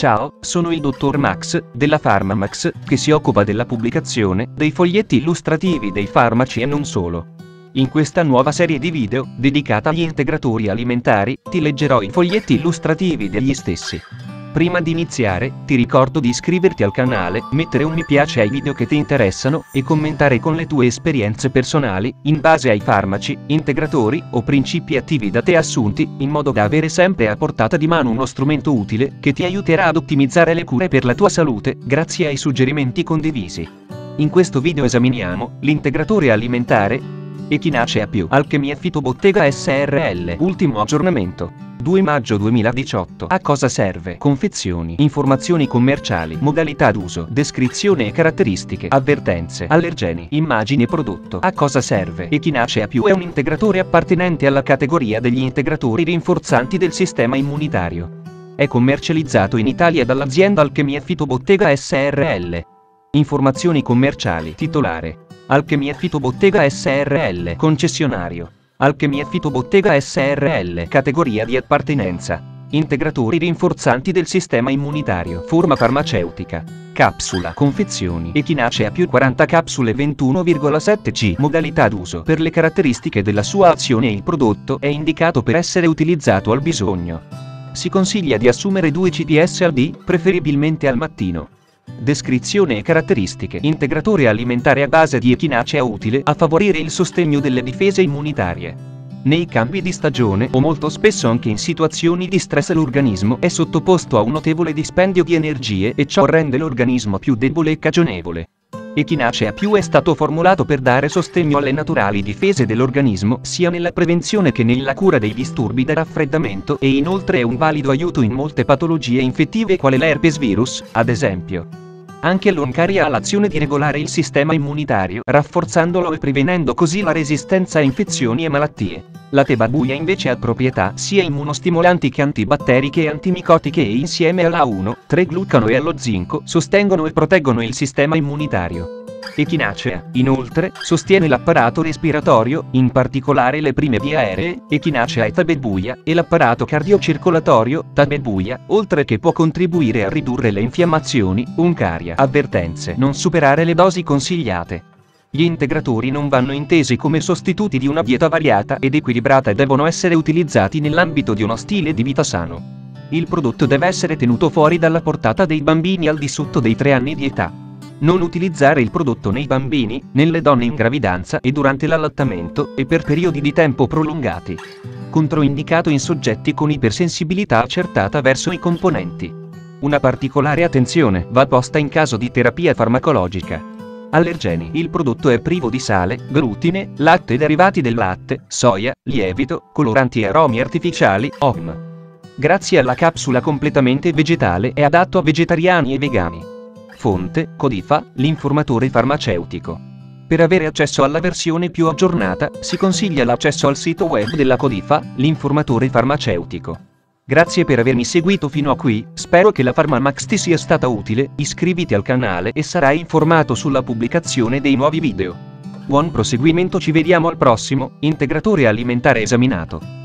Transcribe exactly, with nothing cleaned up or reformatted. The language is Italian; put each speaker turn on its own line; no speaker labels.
Ciao, sono il dottor Max, della PharmaMax, che si occupa della pubblicazione dei foglietti illustrativi dei farmaci e non solo. In questa nuova serie di video, dedicata agli integratori alimentari, ti leggerò i foglietti illustrativi degli stessi. Prima di iniziare, ti ricordo di iscriverti al canale, mettere un mi piace ai video che ti interessano, e commentare con le tue esperienze personali, in base ai farmaci, integratori, o principi attivi da te assunti, in modo da avere sempre a portata di mano uno strumento utile, che ti aiuterà ad ottimizzare le cure per la tua salute, grazie ai suggerimenti condivisi. In questo video esaminiamo l'integratore alimentare Echinacea più Alchemia Fitobottega S R L. Ultimo aggiornamento. due maggio duemiladiciotto. A cosa serve? Confezioni, informazioni commerciali, modalità d'uso, descrizione e caratteristiche, avvertenze, allergeni, immagini e prodotto. A cosa serve? Echinacea più è un integratore appartenente alla categoria degli integratori rinforzanti del sistema immunitario. È commercializzato in Italia dall'azienda Alchemia Fitobottega S R L. Informazioni commerciali. Titolare: Alchemia Fitobottega S R L. Concessionario: Alchemia Fitobottega S R L. Categoria di appartenenza: integratori rinforzanti del sistema immunitario. Forma farmaceutica: capsula. Confezioni: Echinacea più quaranta capsule ventuno virgola sette C. Modalità d'uso: per le caratteristiche della sua azione il prodotto è indicato per essere utilizzato al bisogno. Si consiglia di assumere due C P S al dì, preferibilmente al mattino. Descrizione e caratteristiche: integratore alimentare a base di echinacea utile a favorire il sostegno delle difese immunitarie. Nei cambi di stagione o molto spesso anche in situazioni di stress l'organismo è sottoposto a un notevole dispendio di energie e ciò rende l'organismo più debole e cagionevole. Echinacea più è stato formulato per dare sostegno alle naturali difese dell'organismo sia nella prevenzione che nella cura dei disturbi da raffreddamento e inoltre è un valido aiuto in molte patologie infettive quale l'herpes virus, ad esempio. Anche l'oncaria ha l'azione di regolare il sistema immunitario, rafforzandolo e prevenendo così la resistenza a infezioni e malattie. La tebabuia invece ha proprietà sia immunostimolanti che antibatteriche e antimicotiche e insieme alla uno tre glucano e allo zinco sostengono e proteggono il sistema immunitario. Echinacea, inoltre, sostiene l'apparato respiratorio, in particolare le prime vie aeree, Echinacea e tabebuia, e l'apparato cardiocircolatorio, tabebuia, oltre che può contribuire a ridurre le infiammazioni, oncaria. Avvertenze: non superare le dosi consigliate. Gli integratori non vanno intesi come sostituti di una dieta variata ed equilibrata e devono essere utilizzati nell'ambito di uno stile di vita sano. Il prodotto deve essere tenuto fuori dalla portata dei bambini al di sotto dei tre anni di età. Non utilizzare il prodotto nei bambini, nelle donne in gravidanza e durante l'allattamento e per periodi di tempo prolungati. Controindicato in soggetti con ipersensibilità accertata verso i componenti. Una particolare attenzione va posta in caso di terapia farmacologica. Allergeni: il prodotto è privo di sale, glutine, latte e derivati del latte, soia, lievito, coloranti e aromi artificiali, O M. Grazie alla capsula completamente vegetale è adatto a vegetariani e vegani. Fonte: Codifa, l'informatore farmaceutico. Per avere accesso alla versione più aggiornata, si consiglia l'accesso al sito web della Codifa, l'informatore farmaceutico. Grazie per avermi seguito fino a qui, spero che la PharmaMax ti sia stata utile, iscriviti al canale e sarai informato sulla pubblicazione dei nuovi video. Buon proseguimento, ci vediamo al prossimo integratore alimentare esaminato.